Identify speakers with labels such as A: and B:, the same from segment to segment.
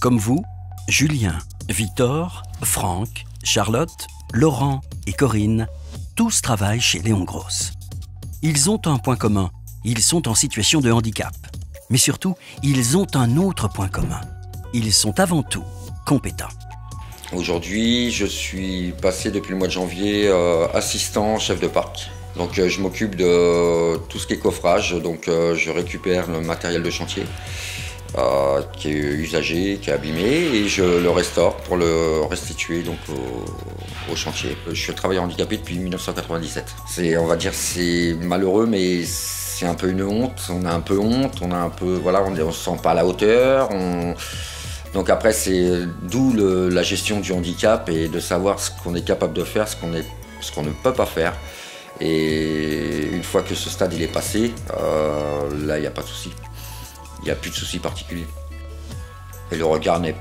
A: Comme vous, Julien, Victor, Franck, Charlotte, Laurent et Corinne, tous travaillent chez Léon Gross. Ils ont un point commun, ils sont en situation de handicap. Mais surtout, ils ont un autre point commun. Ils sont avant tout compétents.
B: Aujourd'hui, je suis passé depuis le mois de janvier assistant chef de parc. Donc je m'occupe de tout ce qui est coffrage, donc je récupère le matériel de chantier qui est usagé, qui est abîmé, et je le restaure pour le restituer donc, au chantier. Je suis travailleur handicapé depuis 1997. On va dire c'est malheureux, mais c'est un peu une honte. On a un peu honte, voilà, on ne se sent pas à la hauteur. Donc après, c'est d'où la gestion du handicap et de savoir ce qu'on est capable de faire, ce qu'on ne peut pas faire. Et une fois que ce stade il est passé, là il n'y a pas de souci. Il n'y a plus de souci particulier. Et le regard ne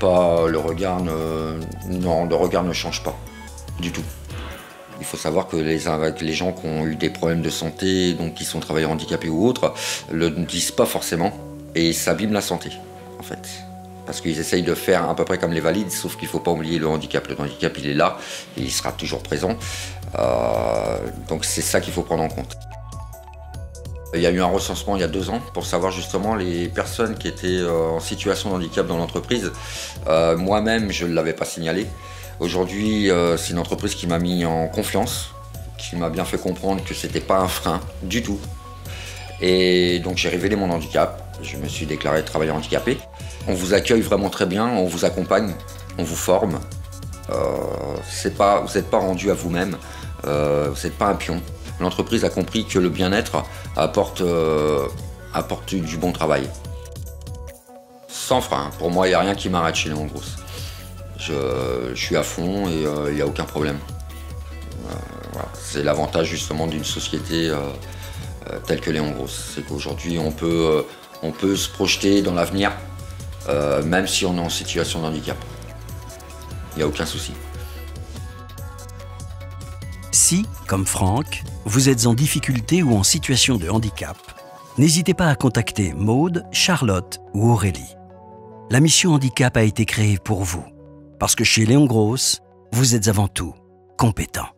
B: change pas du tout. Il faut savoir que les gens qui ont eu des problèmes de santé, donc qui sont travailleurs handicapés ou autres, ne le disent pas forcément et ça abîme la santé en fait. Parce qu'ils essayent de faire à peu près comme les valides, sauf qu'il ne faut pas oublier le handicap. Le handicap, il est là et il sera toujours présent. Donc c'est ça qu'il faut prendre en compte. Il y a eu un recensement il y a 2 ans pour savoir justement les personnes qui étaient en situation de handicap dans l'entreprise. Moi-même, je ne l'avais pas signalé. Aujourd'hui, c'est une entreprise qui m'a mis en confiance, qui m'a bien fait comprendre que ce n'était pas un frein du tout. Et donc j'ai révélé mon handicap. Je me suis déclaré travailleur handicapé. On vous accueille vraiment très bien, on vous accompagne, on vous forme. Vous n'êtes pas rendu à vous-même, vous n'êtes pas un pion. L'entreprise a compris que le bien-être apporte du bon travail. Sans frein, pour moi, il n'y a rien qui m'arrête chez Léon Gross. Je suis à fond et il n'y a aucun problème. Voilà. C'est l'avantage justement d'une société telle que Léon Gross. C'est qu'aujourd'hui, on peut se projeter dans l'avenir, même si on est en situation de handicap. Il n'y a aucun souci.
A: Si, comme Franck, vous êtes en difficulté ou en situation de handicap, n'hésitez pas à contacter Maude, Charlotte ou Aurélie. La mission handicap a été créée pour vous, parce que chez Léon Gross, vous êtes avant tout compétent.